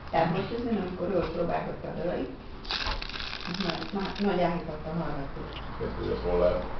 elmosozni, amikor ő próbálgatta a dalait, nagy áhítattal hallgattuk. Ezt, hogy ezt hol lehet?